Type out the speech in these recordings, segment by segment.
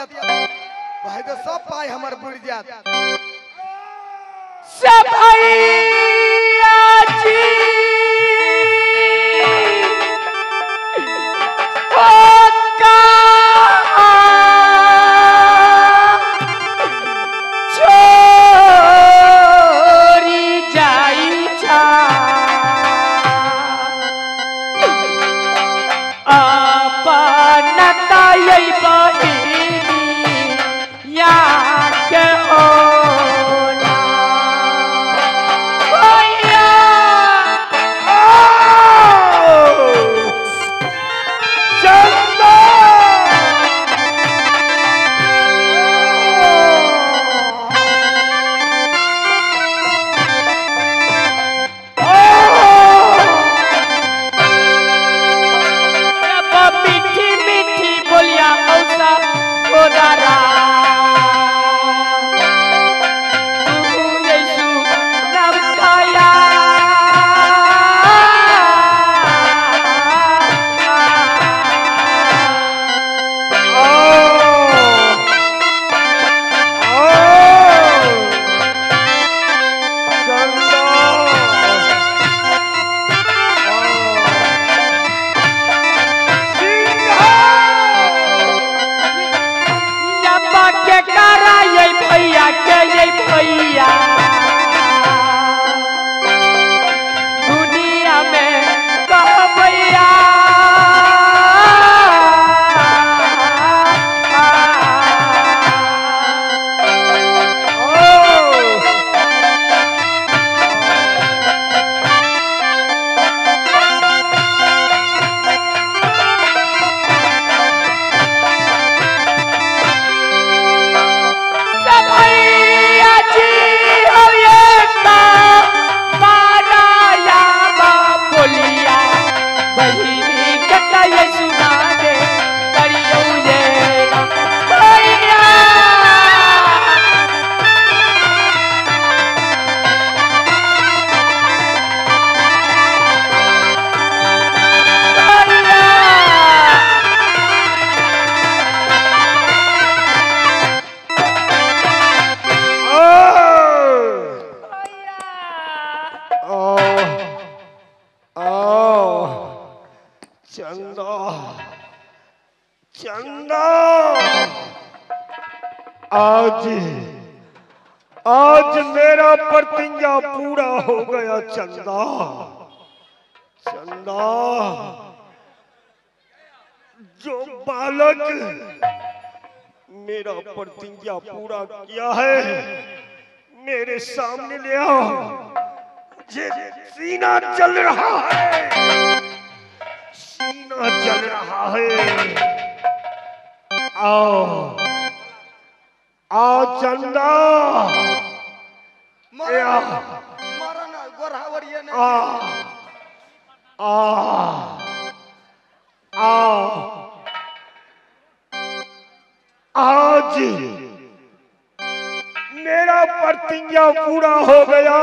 दिया भाई तो सब पाए हमार बुढ़ जात सब भैया जी दुनिया में कहबैया आज मेरा प्रतिज्ञा पूरा हो गया चंदा। चंदा जो बालक मेरा प्रतिज्ञा पूरा किया है मेरे सामने ले आओ। सीना जल रहा है, सीना जल रहा है। आओ आओ चंदा आज मेरा प्रतिज्ञा पूरा हो गया।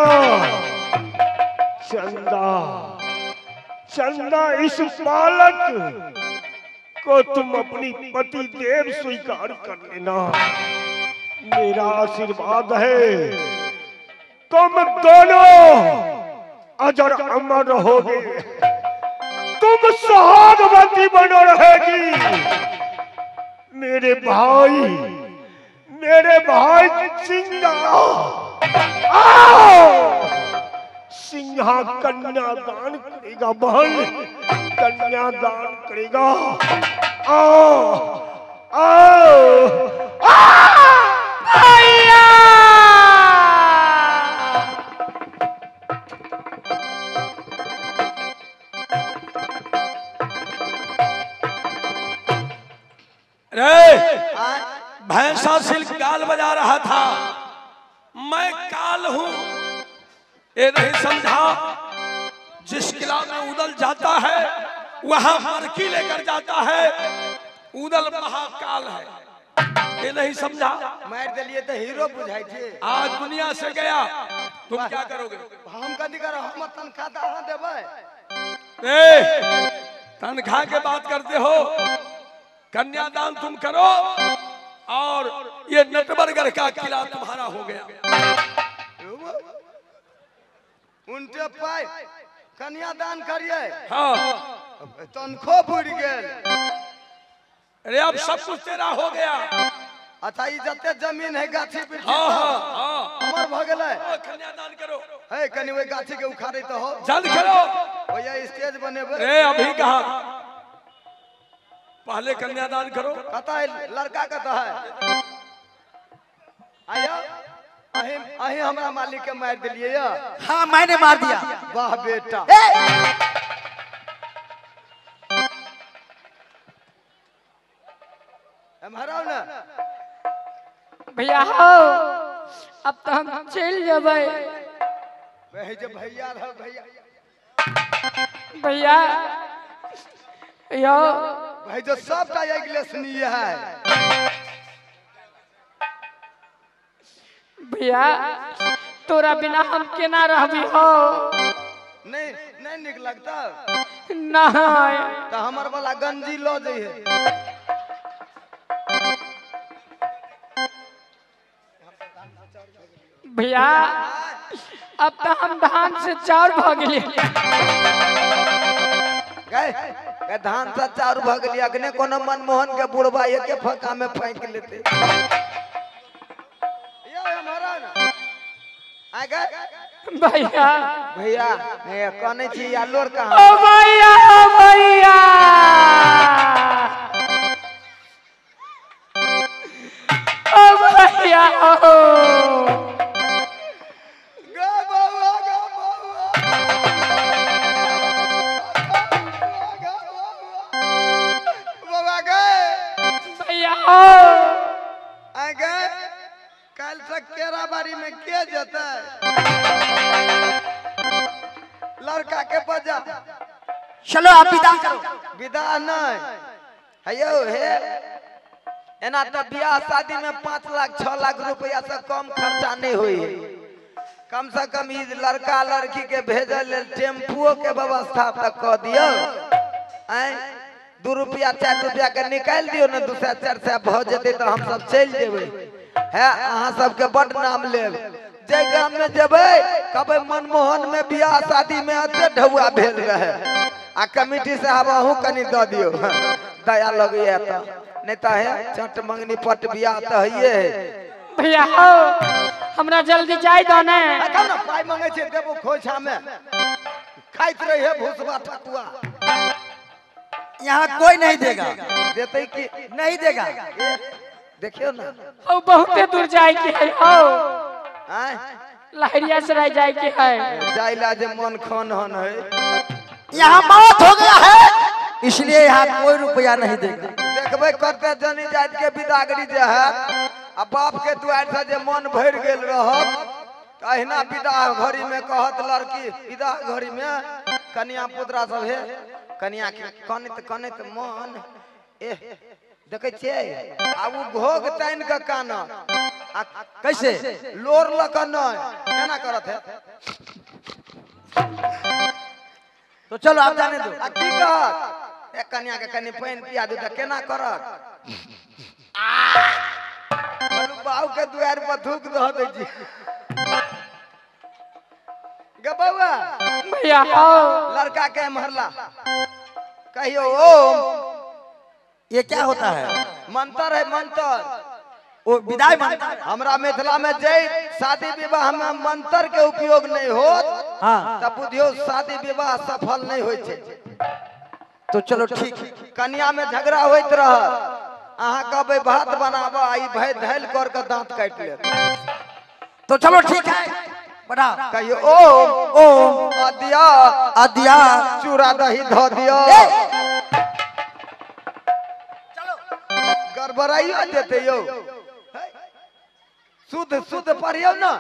चंदा चंदा इस बालक को तुम अपनी पति देव स्वीकार कर लेना। मेरा आशीर्वाद है तुम दोनों अजर अमर रहोगे, तुम सुहागवती बनो रहेगी। मेरे भाई सिंहा सिंहा कन्यादान करेगा, बहन कन्यादान करेगा। आओ आओ भैंसा सिल्क काल बजा रहा था, मैं काल हूं ये नहीं समझा। जिस किला में उदल जाता है वहां मरकी लेकर जाता है। उदल महाकाल है ये नहीं समझा। मार दिलिए तो हीरो बुझाई थे। आज दुनिया से गया तुम क्या करोगे? हम कदी करो, हम तनख्वाह कहां देबे? तनख्वाह के बात करते हो, कन्यादान तुम करो और ये नटबरगढ़ का किला तुम्हारा हो गया। उनटे पाई कन्यादान करिए। हाँ तनखो बुड़ गेल। अरे अब सब कुछ तेरा हो गया। अच्छा ई जते जमीन है गाछी पे हाँ हाँ हाँ हमर भ गेलै। कन्यादान करो। है कनी ओई गाछी के उखाड़े तो हो। जल्द करो। भैया स्टेज बनेबे। अरे अभी कहा, पहले कन्यादान करो। कता है लड़का कता है? आया अही हमरा मालिक के मार दिलिए या? हाँ मैंने मार दिया। वाह बेटा। हमारा ना भैया हो अब तो हम चल जबै। वही जब भैया रह भैया भैया यो भाई जो सबटा एग्लेसनीय है। भैया तोरा बिना हम केना रहबी हो? नहीं नहीं निक लगता नहीं तो हमर वाला गंजी लो जइहे। भैया अब तो हम धान से चाउर भ गेलिए। गए धान से चाउर भ गेलिए। अखने कोनो मनमोहन के बुढ़वा एके फका में फेंक लेते। यो हमारा ना आ गए भैया भैया ए कने छी आलोर ओ कहां? भैया ओ भैया ओ भैया ओ गा बाबा गा बाबा गा बाबा गए भैया ओ आ गए। कल से केरा बाड़ी में के जता लड़का के बजा। चलो आप विदा करो। विदा नहीं हेयो हे एना तो बियाह शादी में 5 लाख 6 लाख रुपया से कम खर्चा नहीं हुई। कम से कम ई लड़का लड़की के भेजल लेल टेम्पुओ के व्यवस्था तक कर दियो। आए 2 रुपया 4 रुपया के निकाल दियो ना 2 से 4 से भ जेते तो हम सब चल जेबे। है अहाँ सबके बड़ नाम लेब। जे गांव में जेबे कबे मनमोहन में बियाह शादी में अते ढौआ भेल रहे आ कमिटी साहब अहू कनी द दियो। दया लगे त नहीं तो है चट मंगनी पट बियाह तो हइए है। भैया हो हमरा जल्दी जाय दो ने। कब ना पाई मांगे छे देबो खोछा में खाइत रही है भूसवा ठकुआ। यहाँ कोई नहीं देगा। देते कि नहीं देगा। देखियो ना ओ बहुते दूर जाय के है हो। आय लहरिया सराय जाय के है। जाइला जे मन खान हन है। यहाँ मौत हो गया है इसलिए यहाँ कोई रुपया नहीं देगा। देखबे करते जनी जात के विदागरी जे है आ बाप के दुआर से जे मन भर गेल रहत अहिना विदाह घड़ी में कहत लड़की विदाह घड़ी में कन्या पुत्रा सब है कन्या के कनित मन ए देखे छिए आ उ घोग तान के कान आ कैसे लोर लक न केना करत है? तो चलो आप जाने दो। आ की कहत ए कन्या के कनी पानी पिया दू त केना करत? बोलू बाऊ के दुआर पर थूक दह दे जी। गे बउआ भैया हो लड़का के मरला कहियो ओम। ये क्या होता है? मंत्र है मंत्र। वो विदाई मानता है। हमरा मिथिला में जय शादी विवाह में मंत्र के उपयोग नहीं होत हाँ तब बुझियो शादी विवाह सफल नहीं होय छे। तो चलो ठीक। कन्या में झगड़ा होइत रह अहाँ कहबे भात बनाबा आई भाई धैल कर के दांत काट ले। तो चलो ठीक है बढ़ाओ। कहियो ओम ओम अदिया अदिया चूड़ा दही धो दियो। गड़बड़ाइयो देते यो शुद्ध शुद्ध पढ़ियो ना।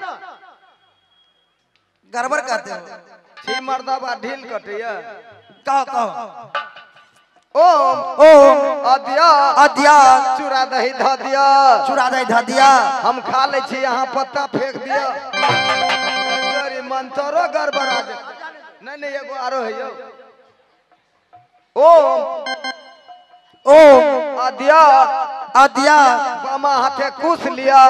गड़बड़ करते हो। छी मर्दाबा ढील कटिया। कहो कहो। ओम ओम अदिया अदिया चूड़ा दही धो दिया। चूड़ा दही धा दिया। हम खा ले छी यहाँ पत्ता फेंक दिया। अरे मंत्रो गड़बड़ा दे। नहीं एगो आरो है यो। ओम ओम अदिया अदिया बामा हाथे कुछ लिया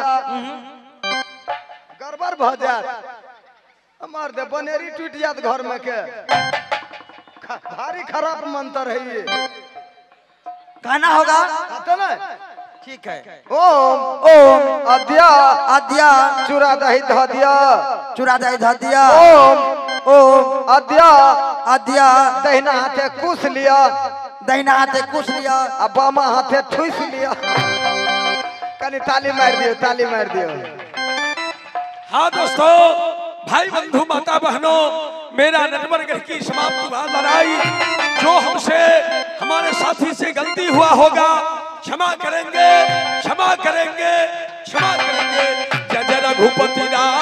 गड़बड़ भ जात हमार दे बनेरी टूट जात घर में के भारी खराब मंत्र है ये कहना होगा आता ना ठीक है ओम ओम अद्या अद्या चूरा दही धदिया चूरा दही धदिया ओम ओम अद्या अद्या दहिना हाथे कुछ लिया दहिना हाथे कुछ लिया अब बामा हाथे ठुस लिया कनी ताली मार दियो हाँ दोस्तों, भाई बंधु माता बहनों, मेरा नेटवर्क की समाप्ति हुआ लड़ाई। जो हमसे हमारे साथी से गलती हुआ होगा क्षमा करेंगे, क्षमा करेंगे, क्षमा करेंगे। जय जय रघुपति राम।